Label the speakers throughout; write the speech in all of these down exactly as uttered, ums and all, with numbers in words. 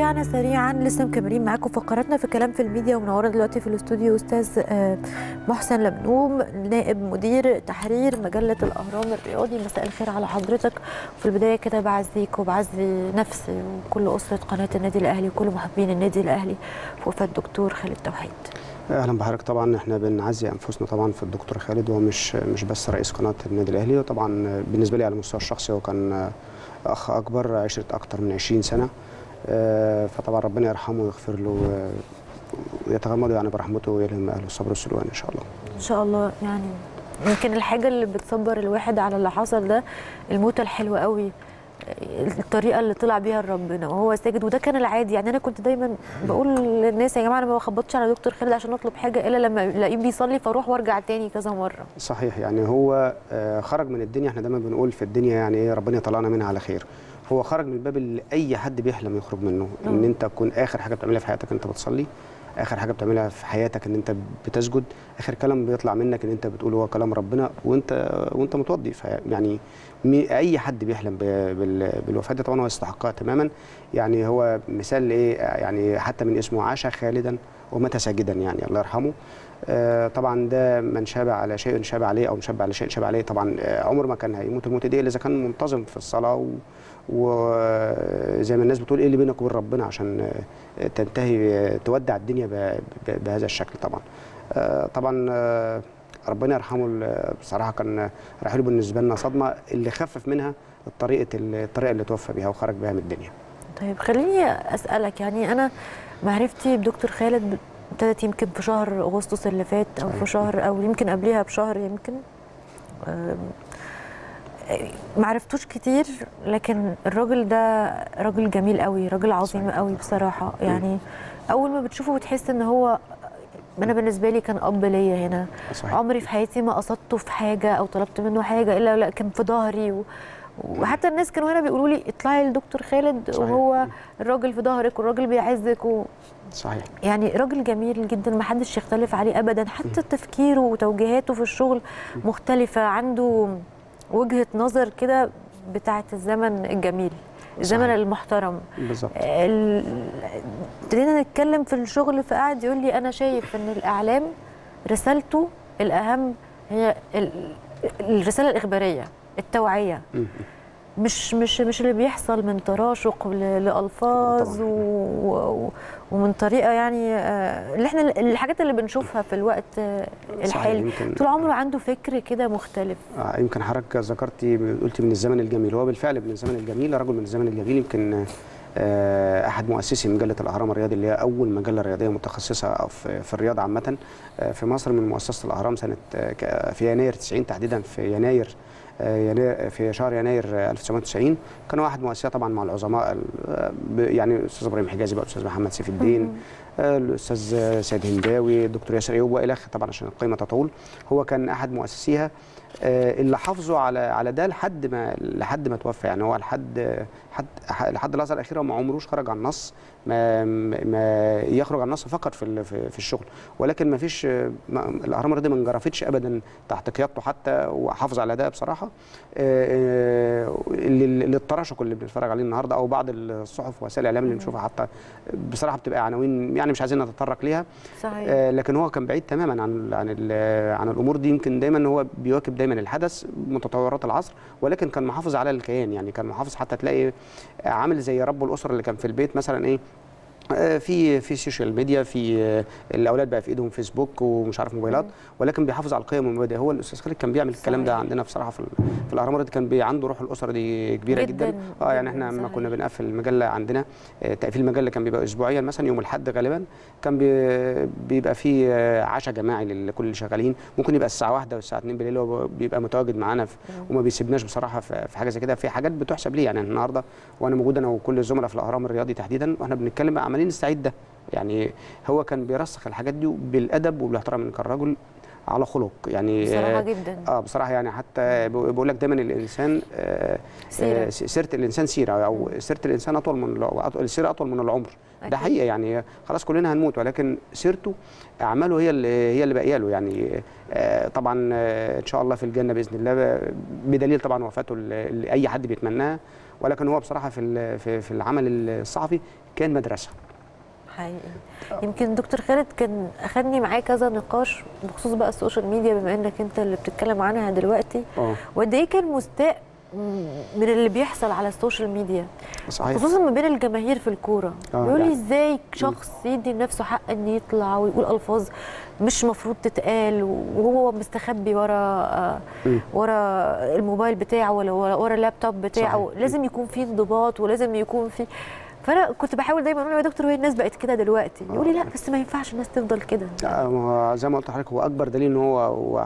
Speaker 1: ورجعنا سريعا لسه مكملين معاكم فقراتنا في كلام في الميديا، ومنوره دلوقتي في الاستوديو استاذ محسن لمنوم نائب مدير تحرير مجله الاهرام الرياضي. مساء الخير على حضرتك. في البدايه كده بعزيك وبعزي نفسي وكل اسره قناه النادي الاهلي وكل محبين النادي الاهلي في وفاه الدكتور خالد توحيد.
Speaker 2: اهلا بحضرتك. طبعا احنا بنعزي انفسنا طبعا في الدكتور خالد، هو مش مش بس رئيس قناه النادي الاهلي، وطبعا بالنسبه لي على المستوى الشخصي هو كان اخ اكبر، عشره اكتر من عشرين سنه، فطبعا ربنا يرحمه ويغفر له ويتغمده يعني برحمته ويلهم اهله الصبر والسلوان ان شاء الله.
Speaker 1: ان شاء الله. يعني يمكن الحاجه اللي بتصبر الواحد على اللي حصل ده الموتة الحلوه قوي، الطريقه اللي طلع بيها لربنا وهو ساجد، وده كان العادي. يعني انا كنت دايما بقول للناس يا جماعه انا ما بخبطش على دكتور خالد عشان اطلب حاجه الا لما الاقيه بيصلي فاروح وارجع تاني كذا مره. صحيح،
Speaker 2: يعني هو خرج من الدنيا، احنا دايما بنقول في الدنيا يعني ايه ربنا يطلعنا منها على خير. هو خرج من الباب اللي اي حد بيحلم يخرج منه، ان انت تكون اخر حاجه بتعملها في حياتك انت بتصلي، اخر حاجه بتعملها في حياتك ان انت بتسجد، اخر كلام بيطلع منك ان انت بتقول هو كلام ربنا وانت وانت متوضي. يعني اي حد بيحلم بالوفاه دي طبعا هو يستحقها تماما. يعني هو مثال ايه، يعني حتى من اسمه عاش خالدا ومات ساجدا، يعني الله يرحمه. آه طبعا ده من شاب على شيء شاب عليه او شاب على شيء شاب عليه. طبعا آه عمر ما كان هيموت الموت دي الا اذا كان منتظم في الصلاه، وزي ما الناس بتقول ايه اللي بينك وبين ربنا عشان تنتهي تودع الدنيا بهذا الشكل. طبعا آه طبعا آه ربنا يرحمه. بصراحه كان رحيله بالنسبه لنا صدمه، اللي خفف منها الطريقه الطريقه اللي توفى بيها وخرج بيها من الدنيا.
Speaker 1: طيب خليني اسالك، يعني انا معرفتي بدكتور خالد ابتدت يمكن في شهر اغسطس اللي فات او في شهر او يمكن قبلها بشهر، يمكن ما عرفتوش كتير، لكن الراجل ده راجل جميل قوي، راجل عظيم قوي بصراحه. يعني اول ما بتشوفه بتحس ان هو، انا بالنسبه لي كان اب ليا هنا. صحيح. عمري في حياتي ما قصدته في حاجه او طلبت منه حاجه الا لا كان في ظهري، و... وحتى الناس كانوا هنا بيقولوا لي اطلعي لدكتور خالد. صحيح. وهو الراجل في ظهرك والراجل بيعزك و...
Speaker 2: صحيح.
Speaker 1: يعني راجل جميل جدا ما حدش يختلف عليه ابدا، حتى تفكيره وتوجيهاته في الشغل مختلفه، عنده وجهه نظر كده بتاعه الزمن الجميل، الزمن المحترم.
Speaker 2: بالظبط.
Speaker 1: ابتدينا نتكلم في الشغل فقعد يقول لي انا شايف ان الاعلام رسالته الاهم هي الرساله الاخباريه، التوعيه، مش مش مش اللي بيحصل من تراشق لالفاظ و... ومن طريقه يعني اللي احنا الحاجات اللي بنشوفها في الوقت الحالي. طول عمره عنده فكر كده مختلف.
Speaker 2: آه يمكن حضرتك ذكرتي قلتي من الزمن الجميل، هو بالفعل من الزمن الجميل، رجل من الزمن الجميل. يمكن آه احد مؤسسي مجله الاهرام الرياضي اللي هي اول مجله رياضيه متخصصه في, في الرياضه عامه آه في مصر، من مؤسسه الاهرام سنه آه في يناير تسعين تحديدا، في يناير يناير في شهر يناير ألف وتسعمائة وتسعين. كان واحد مؤسسه طبعا مع العظماء، يعني الاستاذ ابراهيم حجازي بقى، الاستاذ محمد سيف الدين، الاستاذ سيد هنداوي، الدكتور ياسر ايوب والى اخره، طبعا عشان القيمه تطول. هو كان احد مؤسسيها اللي حافظوا على على ده لحد ما لحد ما توفى. يعني هو لحد حد لحد اللحظه الاخيره ما عمروش خرج عن النص، ما ما يخرج عن النص فقط في في الشغل، ولكن ما فيش الاهرام الرياضي ما انجرفتش ابدا تحت قيادته حتى، وحافظ على ده بصراحه. للتراشق اللي بنتفرج عليه النهارده او بعض الصحف ووسائل الاعلام اللي بنشوفها حتى بصراحه بتبقى عناوين يعني مش عايزين نتطرق ليها.
Speaker 1: صحيح.
Speaker 2: لكن هو كان بعيد تماما عن عن عن الامور دي. يمكن دايما هو بيواكب دايما الحدث، متطورات العصر، ولكن كان محافظ على الكيان. يعني كان محافظ، حتى تلاقي عامل زي رب الاسره اللي كان في البيت مثلا ايه، في في السوشيال ميديا، في الاولاد بقى في ايدهم فيسبوك ومش عارف موبايلات، ولكن بيحافظ على القيم والمبادئ. هو الاستاذ خالد كان بيعمل الكلام ده عندنا بصراحه في, في الاهرام الرياضي، كان عنده روح الاسره دي كبيره جدا, جداً. اه يعني احنا لما كنا بنقفل المجله عندنا، تقفيل المجله كان بيبقى اسبوعيا مثلا يوم الاحد غالبا، كان بيبقى في عشاء جماعي لكل اللي شغالين، ممكن يبقى الساعه واحدة والساعه اتنين بالليل هو بيبقى متواجد معانا، وما بيسيبناش بصراحه في حاجه زي كده. في حاجات بتحسب ليه، يعني النهارده وانا موجود انا وكل الزملاء في الاهرام الرياضي تحديدا واحنا بنتكلم عمالين نستعيد ده. يعني هو كان بيرسخ الحاجات دي بالادب وبالاحترام، كان راجل على خلق يعني
Speaker 1: بصراحه جدا.
Speaker 2: اه بصراحه يعني حتى بقول لك دايما الانسان آه
Speaker 1: سيرة.
Speaker 2: سيره الانسان سيره، او سيره الانسان اطول من السيره اطول من العمر. ده حقيقه يعني خلاص كلنا هنموت، ولكن سيرته اعماله هي اللي هي اللي باقيه له يعني. آه طبعا آه ان شاء الله في الجنه باذن الله، بدليل طبعا وفاته اللي اي حد بيتمناها، ولكن هو بصراحه في في العمل الصحفي كان مدرسه
Speaker 1: حقيقي. يمكن دكتور خالد كان اخدني معاه كذا نقاش بخصوص بقى السوشيال ميديا، بما انك انت اللي بتتكلم عنها دلوقتي، وقد ايه كان مستاء من اللي بيحصل على السوشيال ميديا، صحيح. خصوصا ما بين الجماهير في الكوره. بيقول لي ازاي شخص يدي لنفسه حق ان يطلع ويقول الفاظ مش مفروض تتقال وهو مستخبي ورا ورا الموبايل بتاعه ولا ورا اللابتوب بتاعه. صحيح. لازم يكون في انضباط ولازم يكون في. فانا كنت بحاول دايما اقول له يا دكتور هي الناس بقت كده دلوقتي، يقول لي لا بس ما ينفعش الناس تفضل كده.
Speaker 2: لا زي ما قلت لحضرتك، هو اكبر دليل ان هو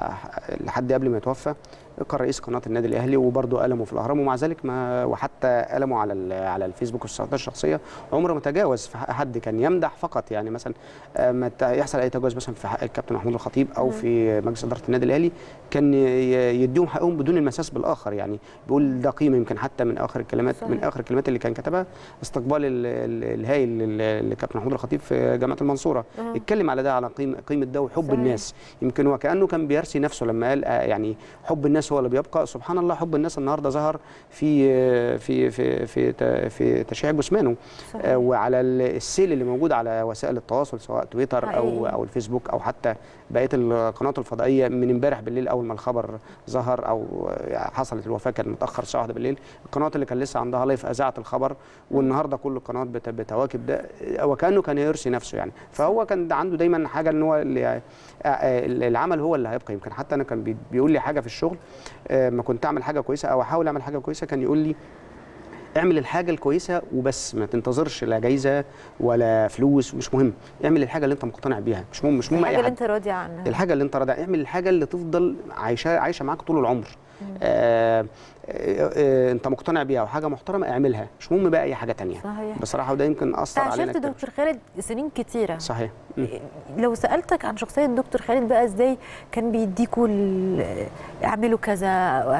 Speaker 2: لحد قبل ما يتوفى كان رئيس قناه النادي الاهلي، وبرضه قلمه في الاهرام، ومع ذلك ما وحتى قلمه على على الفيسبوك والصفحات الشخصيه عمره ما تجاوز في حق حد، كان يمدح فقط. يعني مثلا ما يحصل اي تجاوز مثلا في حق الكابتن محمود الخطيب او في مجلس اداره النادي الاهلي، كان يديهم حقهم بدون المساس بالاخر. يعني بيقول ده قيمه، يمكن حتى من اخر الكلمات من اخر الكلمات اللي كان كتبها استقبال الهائل للكابتن محمود الخطيب في جامعه المنصوره، اتكلم على ده، على قيمه قيمه ده وحب صحيح. الناس. يمكن وكانه كان بيرسي نفسه لما قال يعني حب الناس هو اللي بيبقى. سبحان الله، حب الناس النهارده ظهر في في في في في تشييع جثمانه، آه وعلى السيل اللي موجود على وسائل التواصل سواء تويتر حقيقي. او او الفيسبوك او حتى بقيه القنوات الفضائيه. من امبارح بالليل اول ما الخبر ظهر او حصلت الوفاه، كان متاخر الساعه واحدة بالليل، القنوات اللي كان لسه عندها لايف اذاعت الخبر، والنهارده كل القنوات بتواكب ده، وكانه كان يرسي نفسه يعني. فهو كان عنده دايما حاجه ان هو اللي العمل هو اللي هيبقى. يمكن حتى انا كان بيقول لي حاجه في الشغل، ما كنت اعمل حاجه كويسه او احاول اعمل حاجه كويسه، كان يقول لي اعمل الحاجه الكويسه وبس، ما تنتظرش لا جايزه ولا فلوس، مش مهم، اعمل الحاجه اللي انت مقتنع بيها، مش مهم مش مهم
Speaker 1: الحاجه اللي انت راضي عنها،
Speaker 2: الحاجه اللي انت راضي، اعمل الحاجه اللي تفضل عايشه عايشه معاك طول العمر. آه آه آه انت مقتنع بيها وحاجه محترمه اعملها، مش مهم بقى اي حاجه ثانيه. صحيح. بصراحه وده يمكن اثر علينا
Speaker 1: كتير. دكتور خالد سنين كتيره.
Speaker 2: صحيح.
Speaker 1: م. لو سالتك عن شخصيه الدكتور خالد بقى، ازاي كان بيديكوا اعملوا كذا،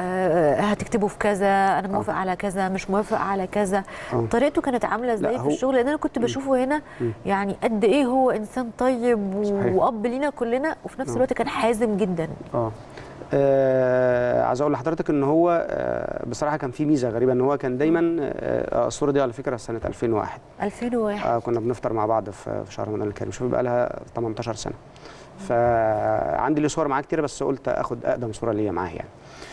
Speaker 1: هتكتبوا في كذا، انا موافق أوه. على كذا، مش موافق على كذا، أوه. طريقته كانت عامله ازاي في الشغل؟ لان انا كنت بشوفه هنا م. يعني قد ايه هو انسان طيب واب لينا كلنا، وفي نفس الوقت كان حازم جدا. اه
Speaker 2: آه عايز اقول لحضرتك ان هو آه بصراحه كان في ميزه غريبه، ان هو كان دايما آه الصوره دي على فكره سنه ألفين وواحد
Speaker 1: ألفين وواحد
Speaker 2: آه كنا بنفطر مع بعض في شهر رمضان الكريم، شوف بقى لها تمنتاشر سنه. فعندي لي صور معاه كتير، بس قلت اخد اقدم صوره ليا معاه يعني.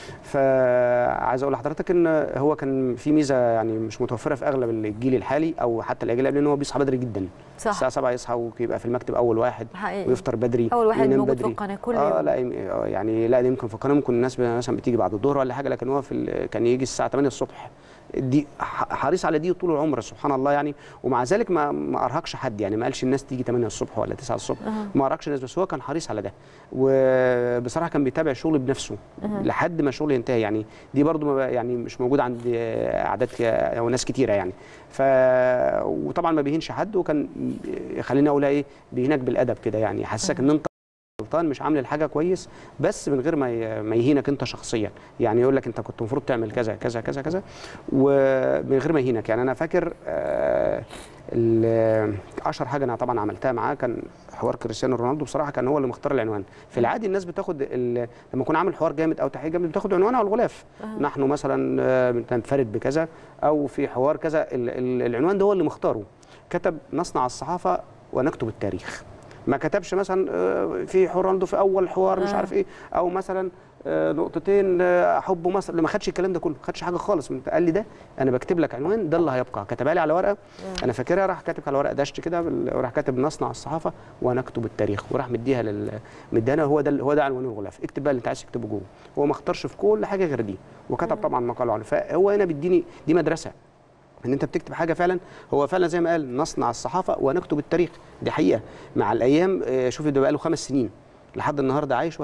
Speaker 2: فعايز اقول لحضرتك ان هو كان في ميزه يعني مش متوفره في اغلب الجيل الحالي او حتى الاجيال اللي قبل، ان هو بيصحى بدري جدا. صح. الساعه سبعة يصحى ويبقى في المكتب اول واحد حقيقي. ويفطر بدري،
Speaker 1: اول واحد موجود في القناه كل يوم.
Speaker 2: اه لا يعني لا يمكن في القناه ممكن الناس مثلا بتيجي بعد الظهر ولا حاجه، لكن هو في كان يجي الساعه تمانية الصبح. دي حريص على دي طول العمر سبحان الله يعني. ومع ذلك ما ما ارهقش حد يعني، ما قالش الناس تيجي تمانية الصبح ولا تسعة الصبح، أه. ما ارهقش الناس، بس هو كان حريص على ده. وبصراحه كان بيتابع الشغل بنفسه أه. لحد ما الشغل ينتهي يعني. دي برضو يعني مش موجوده عند اعداد او ناس كتيره يعني. ف وطبعا ما بيهينش حد، وكان خليني اقولها ايه، بيهينك بالادب كده يعني، يحسسك ان انت غلطان مش عامل الحاجه كويس، بس من غير ما ما يهينك انت شخصيا يعني. يقول لك انت كنت المفروض تعمل كذا كذا كذا كذا، ومن غير ما يهينك يعني. انا فاكر آه اشهر حاجه انا طبعا عملتها معاه كان حوار كريستيانو رونالدو. بصراحه كان هو اللي مختار العنوان. في العادي الناس بتاخد لما يكون عامل حوار جامد او تحقيق جامد بتاخد عنوان على الغلاف، أه. نحن مثلا بننفرد بكذا او في حوار كذا. العنوان ده هو اللي مختاره. كتب نصنع الصحافه ونكتب التاريخ، ما كتبش مثلا في رونالدو في اول حوار مش عارف ايه، او مثلا نقطتين حبه مثلا، ما خدش الكلام ده كله، ما خدش حاجه خالص. قال لي ده انا بكتب لك عنوان، ده اللي هيبقى. كتبها لي على ورقه انا فاكرها، راح كاتب على ورقه دشت كده، وراح كاتب نصنع الصحافه ونكتب التاريخ، وراح مديها لل مديها هو ده هو ده عنوان الغلاف، اكتب بقى اللي انت عايز تكتبه جوه. هو ما اختارش في كل حاجه غير دي، وكتب طبعا مقاله عنه. فهو هنا بيديني دي مدرسه ان انت بتكتب حاجه فعلا. هو فعلا زي ما قال نصنع الصحافه ونكتب التاريخ، دي حقيقه. مع الايام شوف ده بقى له خمس سنين لحد النهارده عايش،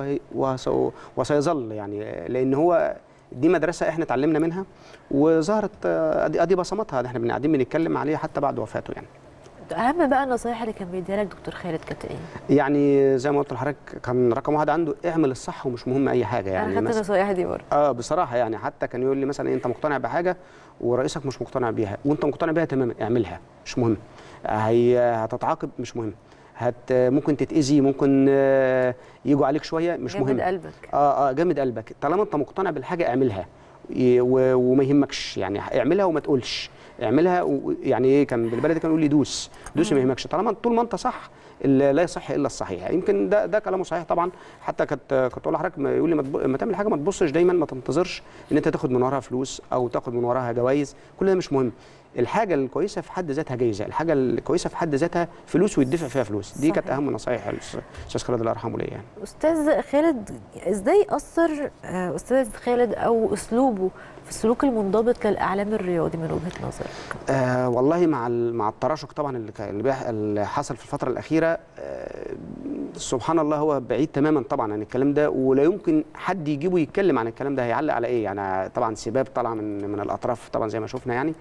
Speaker 2: وسيظل يعني، لان هو دي مدرسه احنا اتعلمنا منها، وظهرت ادي بصماتها، احنا قاعدين بنتكلم عليها حتى بعد وفاته يعني.
Speaker 1: اهم بقى النصايح اللي كان بيديها لك دكتور خالد كانت ايه؟
Speaker 2: يعني زي ما قلت لحضرتك كان رقم واحد عنده اعمل الصح ومش مهم اي حاجه. يعني
Speaker 1: انا خدت النصايح دي برضه.
Speaker 2: اه بصراحه يعني حتى كان يقول لي مثلا انت مقتنع بحاجه ورئيسك مش مقتنع بيها وانت مقتنع بيها تماما اعملها مش مهم. هي هتتعاقب مش مهم. هت ممكن تتاذي ممكن يجوا عليك شويه مش مهم.
Speaker 1: جامد قلبك.
Speaker 2: اه اه جامد قلبك طالما انت مقتنع بالحاجه اعملها وما يهمكش. يعني اعملها وما تقولش اعملها. يعني ايه كان بالبلدي كان يقول لي دوس دوس ما يهمكش طالما طول ما انت صح لا يصح الا الصحيح. يمكن ده ده كلامه صحيح طبعا. حتى كنت كنت اقول لحضرتك يقول لي ما تعمل حاجه ما تبصش دايما ما تنتظرش ان انت تاخد من وراها فلوس او تاخد من وراها جوائز. كل ده مش مهم. الحاجه الكويسه في حد ذاتها جايزه. الحاجه الكويسه في حد ذاتها فلوس ويدفع فيها فلوس. دي كانت اهم نصايح الاستاذ خالد الله يرحمه ليا. يعني
Speaker 1: استاذ خالد ازاي اثر استاذ خالد او اسلوبه في السلوك المنضبط للاعلام الرياضي من وجهه نظرك؟
Speaker 2: آه والله مع مع التراشق طبعا اللي اللي حصل في الفتره الاخيره آه سبحان الله هو بعيد تماما طبعا عن الكلام ده ولا يمكن حد يجيبه يتكلم عن الكلام ده. هيعلق على ايه؟ يعني طبعا سباب طالعه من من الاطراف طبعا زي ما شفنا. يعني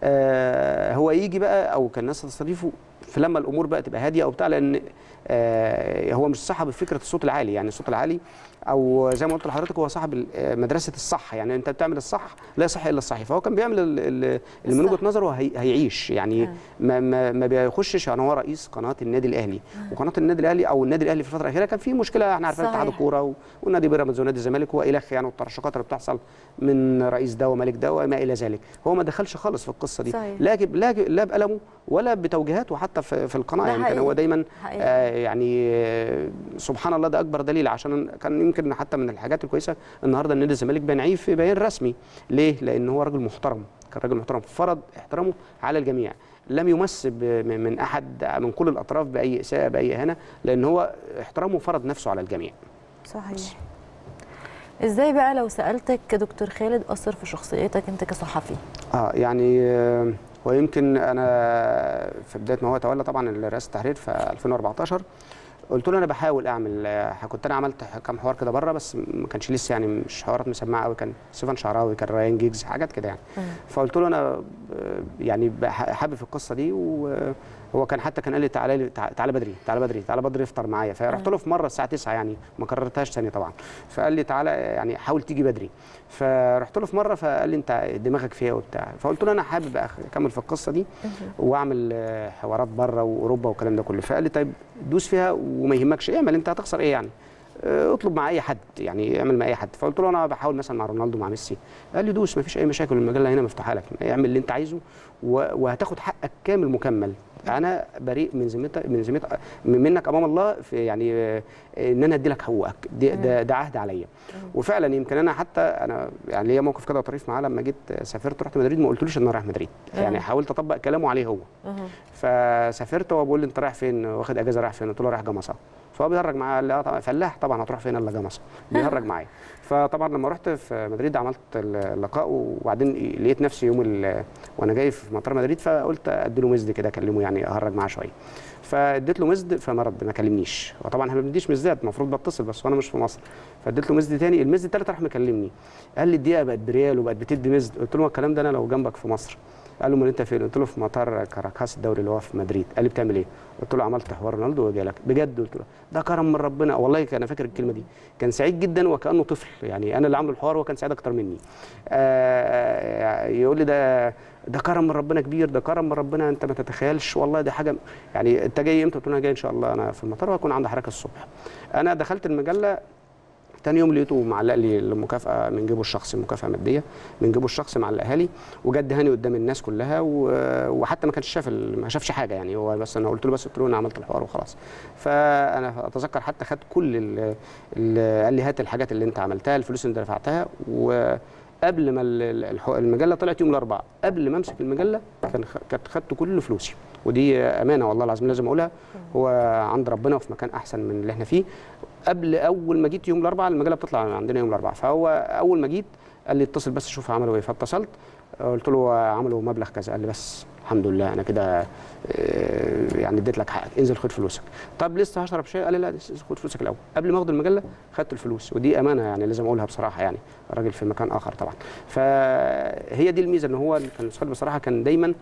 Speaker 2: آه هو يجي بقى او كان الناس تستضيفه في لما الامور بقى تبقى هاديه او بتاع لان آه هو مش صاحب فكره الصوت العالي. يعني الصوت العالي او زي ما قلت لحضرتك هو صاحب مدرسه الصح. يعني انت بتعمل الصح لا يصح الا الصحيح. فهو كان بيعمل اللي من وجهه نظره هي هيعيش. يعني آه. ما ما, ما بيخشش. يعني هو رئيس قناه النادي الاهلي آه. وقناه النادي الاهلي او النادي الاهلي في الفتره الاخيره كان في مشكله احنا عارفين اتحاد الكوره والنادي بيراميدز ونادي الزمالك والخ يعني والترشقات اللي بتحصل من رئيس ده ومالك ده وما الى ذلك. هو ما دخلش خالص في القصه دي لا لا لا بقلمه ولا بتوجيهاته حتى في, في القناه. يعني كان هو دايما آه يعني آه سبحان الله ده اكبر دليل. عشان كان يمكن حتى من الحاجات الكويسه النهارده النادي الزمالك بينعيه في بيان رسمي. ليه؟ لان هو راجل محترم. كان راجل محترم فرض احترامه على الجميع. لم يمس من احد من كل الاطراف باي اساءه باي اهانه لان هو احترامه فرض نفسه على الجميع.
Speaker 1: صحيح. ازاي بقى لو سالتك دكتور خالد اثر في شخصيتك انت كصحفي؟
Speaker 2: اه يعني آه ويمكن انا في بدايه ما هو تولى طبعا رئاسه التحرير في ألفين وأربعتاشر قلت له انا بحاول اعمل. كنت انا عملت كام حوار كده بره بس ما كانش لسه يعني مش حوارات مسمعه قوي. كان سيفان شعراوي كان ريان جيجز حاجات كده يعني. فقلت له انا يعني حابب في القصه دي وهو كان حتى كان قال لي تعالى لي تعالى بدري تعالى بدري تعالى بدري افطر معايا. فرحت له في مره الساعه تسعة يعني ما كررتهاش ثاني طبعا. فقال لي تعالى يعني حاول تيجي بدري. فرحت له في مره فقال لي انت دماغك فيها وبتاع. فقلت له انا حابب اكمل في القصه دي واعمل حوارات بره واوروبا والكلام ده كله. فقال لي طيب دوس فيها وما يهمكش اعمل. انت هتخسر ايه يعني؟ اطلب مع اي حد يعني اعمل مع اي حد. فقلت له انا بحاول مثلا مع رونالدو مع ميسي. قال لي دوس ما فيش اي مشاكل المجله هنا مفتوحه لك اعمل اللي انت عايزه وهتاخد حقك كامل مكمل. انا بريء من ذمتك من ذمتك منك امام الله في يعني ان انا ادي لك حقوقك. ده, ده عهد عليا. وفعلا يمكن انا حتى انا يعني ليا موقف كده طريف معاه لما جيت سافرت رحت مدريد ما قلتلوش ان انا رايح مدريد. يعني حاولت اطبق كلامه عليه هو. فسافرت وهو بيقول لي انت رايح فين؟ واخد اجازه رايح فين؟ قلت له رايح جمصه. فهو بيهرج معايا فلاح طبعا هتروح فين الا جمصه. بيهرج معايا. فطبعا لما رحت في مدريد عملت اللقاء وبعدين لقيت نفسي يوم وانا جاي في مطار مدريد فقلت ادي له مزد كده اكلمه يعني اهرج معاه شويه. فاديت له مزد فما رد ما كلمنيش. وطبعا احنا ما بنديش مزدات المفروض بتصل بس وانا مش في مصر. فاديت له مزد ثاني المزد الثالث راح مكلمني قال لي الدقيقه بقت بريال وبقت بتدي مزد. قلت له الكلام ده انا لو جنبك في مصر. قال له امال انت فين؟ قلت له في مطار كاراكاس الدوري اللي هو في مدريد. قال لي بتعمل ايه؟ قلت له عملت حوار رونالدو وجاي لك بجد. قلت له ده كرم من ربنا والله. انا فاكر الكلمه دي. كان سعيد جدا وكانه طفل يعني انا اللي عامل الحوار وهو كان سعيد اكتر مني. آه يقول لي ده ده كرم من ربنا كبير. ده كرم من ربنا انت ما تتخيلش والله. دي حاجه يعني انت جاي امتى؟ قلت له انا جاي ان شاء الله انا في المطار وهكون عندي حركه الصبح. انا دخلت المجله تاني يوم لقيته معلق لي المكافاه من جيبه الشخصي مكافاه ماديه من جيبه الشخصي مع الاهالي وجد هاني قدام الناس كلها وحتى ما كانش شاف ما شافش حاجه يعني. هو بس انا قلت له بس قلت له انا عملت الحوار وخلاص. فانا اتذكر حتى خد كل اللي قال لي هات الحاجات اللي انت عملتها الفلوس اللي دفعتها. وقبل ما المجله طلعت يوم الاربعاء قبل ما امسك المجله كان كانت خدت كل فلوسي. ودي امانه والله العظيم لازم اقولها. هو عند ربنا وفي مكان احسن من اللي احنا فيه. قبل اول ما جيت يوم الاربعاء المجله بتطلع عندنا يوم الاربعاء. فهو اول ما جيت قال لي اتصل بس شوف عملوا ايه. فاتصلت قلت له عملوا مبلغ كذا. قال لي بس الحمد لله انا كده يعني اديت لك حقك، انزل خد فلوسك. طب لسه هشرب شاي؟ قال لي لا خد فلوسك الاول. قبل ما اخد المجله خدت الفلوس، ودي امانه يعني لازم اقولها بصراحه، يعني راجل في مكان اخر طبعا. فهي دي الميزه، ان هو كان الاستاذ بصراحه كان دايما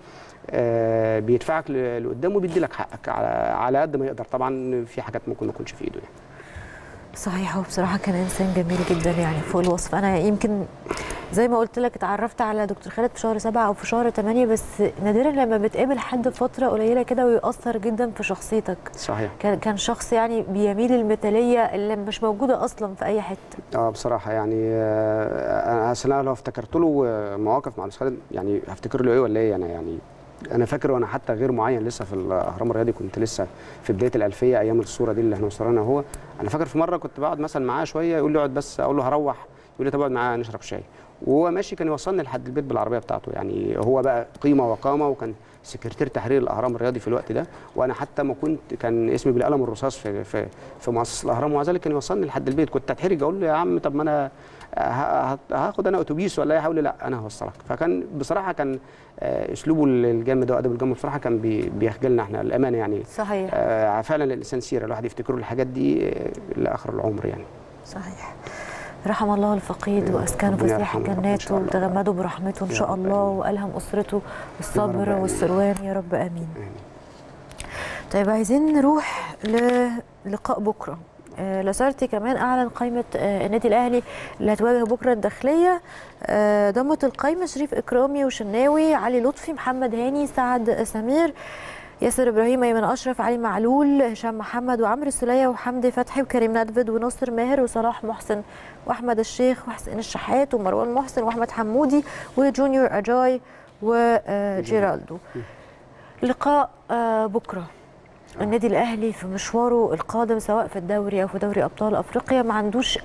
Speaker 2: بيدفعك لقدام وبيدي لك حقك على قد ما يقدر. طبعا في حاجات ممكن ما تكونش في ايده يعني.
Speaker 1: صحيح، هو بصراحه كان انسان جميل جدا يعني فوق الوصف. انا يمكن زي ما قلت لك اتعرفت على دكتور خالد في شهر سبعة او في شهر ثمانية، بس نادرا لما بتقابل حد فتره قليله كده ويأثر جدا في شخصيتك.
Speaker 2: صحيح.
Speaker 1: كان كان شخص يعني بيميل المثاليه اللي مش موجوده اصلا في اي حته.
Speaker 2: اه بصراحه يعني انا اصلا لو افتكرت له مواقف مع الاستاذ خالد يعني هفتكر له ايه ولا ايه. انا يعني انا فاكر وانا حتى غير معين لسه في الاهرام الرياضي، كنت لسه في بدايه الالفيه ايام الصوره دي اللي احنا وصلنا. هو انا فاكر في مره كنت بقعد مثلا معاه شويه، يقول لي اقعد بس، اقول له هروح، يقول لي طب اقعد معاه نشرب شاي، وهو ماشي كان يوصلني لحد البيت بالعربيه بتاعته. يعني هو بقى قيمه وقامه، وكان سكرتير تحرير الاهرام الرياضي في الوقت ده، وانا حتى ما كنت كان اسمي بالقلم الرصاص في في في مؤسسه الاهرام، ومع ذلك كان يوصلني لحد البيت. كنت اتحرج اقول له يا عم طب ما انا هاخد انا اتوبيس ولا ايه؟ يقول لي لا انا هوصلك. فكان بصراحه كان اسلوبه الجامد وادبه الجامد بصراحه كان بيخجلنا احنا الامانه يعني.
Speaker 1: صحيح.
Speaker 2: آه فعلا الانسان سيره، الواحد يفتكر له الحاجات دي لاخر العمر يعني.
Speaker 1: صحيح. رحم الله الفقيد واسكنه فسيح جناته وتغمده برحمته ان شاء الله، والهم اسرته الصبر والسروان يا رب امين. آمين. طيب عايزين نروح للقاء بكره. آه لاسارتي كمان اعلن قائمه آه النادي الاهلي اللي هتواجه بكره الداخليه. آه ضمت القائمه شريف اكرامي وشناوي، علي لطفي، محمد هاني، سعد سمير، ياسر ابراهيم، ايمن اشرف، علي معلول، هشام محمد، وعمرو السوليه، وحمدي فتحي، وكريم ندفد، وناصر ماهر، وصلاح محسن، واحمد الشيخ، وحسين الشحات، ومروان محسن، واحمد حمودي، وجونيور اجاي، وجيرالدو. لقاء آه بكره. النادي الاهلي في مشواره القادم سواء في الدوري او في دوري ابطال افريقيا ما عندوش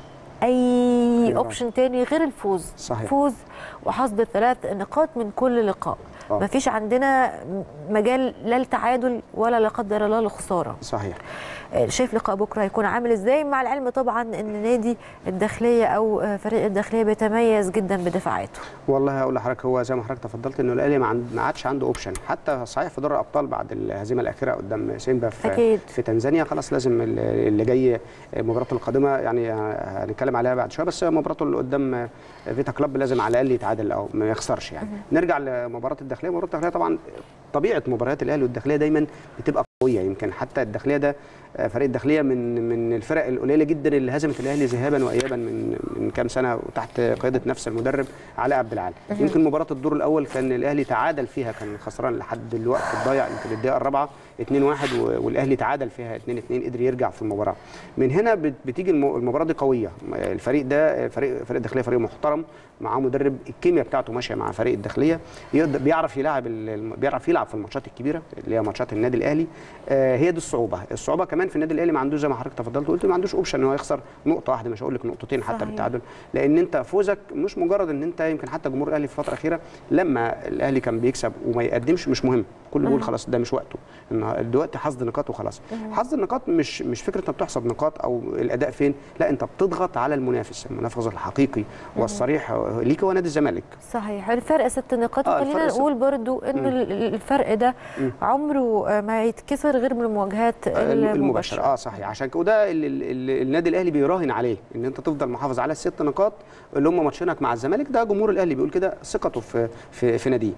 Speaker 1: اي اوبشن تاني غير الفوز.
Speaker 2: صحيح.
Speaker 1: فوز وحصد الثلاث نقاط من كل لقاء.
Speaker 2: أوه.
Speaker 1: ما فيش عندنا مجال لا التعادل ولا لا قدر الله الخساره.
Speaker 2: صحيح.
Speaker 1: شايف لقاء بكره هيكون عامل ازاي، مع العلم طبعا ان نادي الداخليه او فريق الداخليه بيتميز جدا بدفاعاته؟
Speaker 2: والله هقول لحضرتك، هو زي ما حضرتك تفضلت انه الاهلي ما عادش عنده اوبشن، حتى صحيح في دوري الابطال بعد الهزيمه الاخيره قدام سيمبا في
Speaker 1: أكيد.
Speaker 2: في تنزانيا، خلاص لازم اللي جاي مباراته القادمه يعني هنتكلم عليها بعد شويه، بس مباراته اللي قدام فيتا كلوب لازم على الاقل يتعادل او ما يخسرش يعني. نرجع لمباراه الداخليه. مباراه الداخليه طبعا طبيعه مباريات الاهلي والداخليه دايما بتبقى قويه، يمكن حتى الداخليه ده فريق الداخليه من من الفرق القليله جدا اللي هزمت الاهلي ذهابا وايابا من من كام سنه وتحت قياده نفس المدرب علاء عبد العال. يمكن مباراه الدور الاول كان الاهلي تعادل فيها، كان خسران لحد الوقت الضايع يمكن الدقيقه الرابعه اتنين واحد، والاهلي تعادل فيها اتنين اتنين، قدر يرجع في المباراه. من هنا بتيجي المباراه دي قويه. الفريق ده فريق فريق الداخليه فريق محترم، معاه مدرب الكيمياء بتاعته ماشيه مع فريق الداخليه، بيعرف يلعب بيعرف يلعب في الماتشات الكبيره اللي هي ماتشات النادي الاهلي. آه هي دي الصعوبه، الصعوبه كمان في النادي الاهلي ما عندوش زي ما حضرتك تفضلت قلت ما عندوش اوبشن ان هو يخسر نقطه واحده، مش هقول لك نقطتين حتى بالتعادل، لان انت فوزك مش مجرد ان انت يمكن حتى جمهور الاهلي في الفتره الاخيره لما الاهلي كان بيكسب وما يقدمش مش مهم، كله بيقول خلاص ده مش وقته، ان دلوقتي حصد نقاط وخلاص. حصد النقاط مش مش فكره انت بتحصد نقاط او الاداء فين، لا انت بتضغط على المنافس، المنافس الحقيقي والصريح ليك هو نادي الزمالك.
Speaker 1: صحيح. الفرق ست نقاط،
Speaker 2: آه
Speaker 1: خلينا نقول برضو ان الفرق ده مم. عمره ما يتكسر غير من المواجهات المباشره.
Speaker 2: اه صحيح، عشان كده وده اللي النادي الاهلي بيراهن عليه، ان انت تفضل محافظ على الست نقاط اللي هم ماتشينك مع الزمالك، ده جمهور الاهلي بيقول كده، ثقته في في, في ناديه.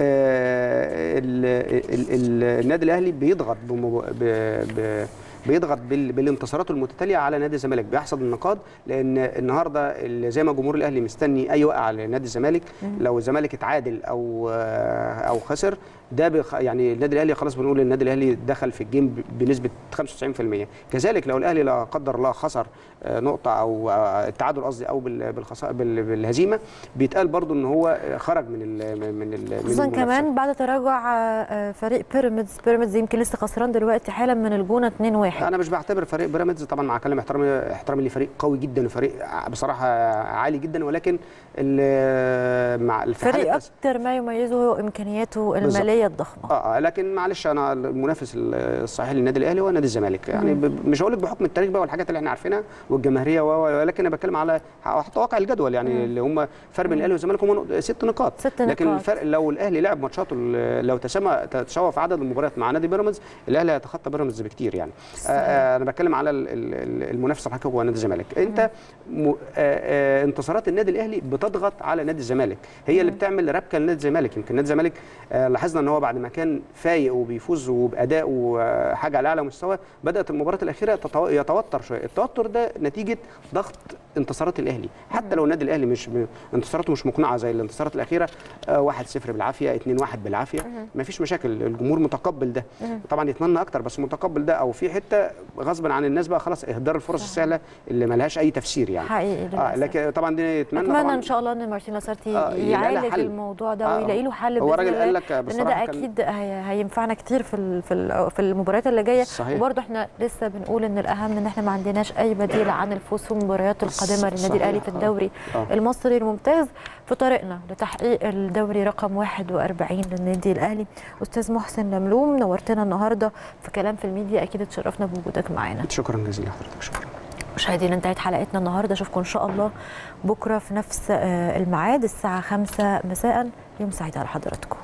Speaker 2: آه النادي الاهلي بيضغط ب ب بيضغط بالانتصارات المتتاليه على نادي الزمالك، بيحصد النقاط، لان النهارده زي ما جمهور الاهلي مستني اي وقعه على نادي الزمالك، لو الزمالك اتعادل او او خسر ده بيخ... يعني النادي الاهلي خلاص بنقول النادي الاهلي دخل في الجيم بنسبه خمسة وتسعين في المية. كذلك لو الاهلي لا قدر الله خسر نقطه او التعادل قصدي او بالخساره بالهزيمه، بيتقال برضو ان هو خرج من ال من ال
Speaker 1: خصوصا كمان بعد تراجع فريق بيراميدز. بيراميدز يمكن لسه خسران دلوقتي حالا من الجونه اتنين واحد. واحد.
Speaker 2: انا مش بعتبر فريق بيراميدز طبعا، مع كلام احترامي احترامي لفريق قوي جدا وفريق بصراحه عالي جدا، ولكن مع
Speaker 1: الفريق اكتر ما يميزه هو امكانياته الماليه الضخمه.
Speaker 2: اه لكن معلش انا المنافس الصحيح للنادي الاهلي هو نادي الزمالك، يعني مش هقول لك بحكم التاريخ بقى والحاجات اللي احنا عارفينها والجماهيريه، ولكن انا بتكلم على حتى واقع الجدول، يعني مم. اللي هم فرق بين الاهلي والزمالك هم ست نقاط.
Speaker 1: ست
Speaker 2: لكن
Speaker 1: نقاط.
Speaker 2: الفرق لو الاهلي لعب ماتشاته، لو تسمى تشوف عدد المباريات مع نادي بيراميدز، الاهلي هيتخطى بيراميدز بكتير يعني. آه انا بتكلم على المنافس الحقيقي هو نادي الزمالك. انت م... آه انتصارات النادي الاهلي بتضغط على نادي الزمالك، هي مم. اللي بتعمل ربكه لنادي الزمالك. يمكن نادي الزمالك آه لاحظنا ان هو بعد ما كان فايق وبيفوز وباداء وحاجه على اعلى مستوى، بدات المباراه الاخيره يتوتر شويه. التوتر ده نتيجه ضغط انتصارات الاهلي، حتى لو النادي الاهلي مش انتصاراته مش مقنعه زي الانتصارات الاخيره، واحد صفر بالعافيه، اتنين واحد بالعافيه، ما فيش مشاكل، الجمهور متقبل ده. طبعا يتمنى اكتر بس متقبل ده، او في حته غصبا عن الناس بقى خلاص اهدار الفرص السهله اللي ما لهاش اي تفسير يعني.
Speaker 1: حقيقي
Speaker 2: اه لكن طبعا دي نتمنى
Speaker 1: اتمنى
Speaker 2: طبعا
Speaker 1: ان شاء الله ان مارتين لاسارتي
Speaker 2: آه
Speaker 1: يعالج الموضوع ده ويلاقي له حل.
Speaker 2: هو الراجل قال لك
Speaker 1: بصراحه ده اكيد هينفعنا كتير في في المباريات اللي جايه. وبرده احنا لسه بنقول ان الاهم ان احنا ما عندناش اي بديل عن الفوز في المباريات القادمه للنادي الاهلي في الدوري آه. المصري الممتاز، في طريقنا لتحقيق الدوري رقم واحد وأربعين للنادي الاهلي. استاذ محسن لملوم، نورتنا النهارده في كلام في الميديا، اكيد اتشرفنا بوجودك معانا.
Speaker 2: شكرا جزيلا لحضرتك. شكرا.
Speaker 1: مشاهدينا انتهت حلقتنا النهارده، اشوفكم ان شاء الله بكره في نفس الميعاد الساعه خمسة مساء. يوم سعيد على حضراتكم.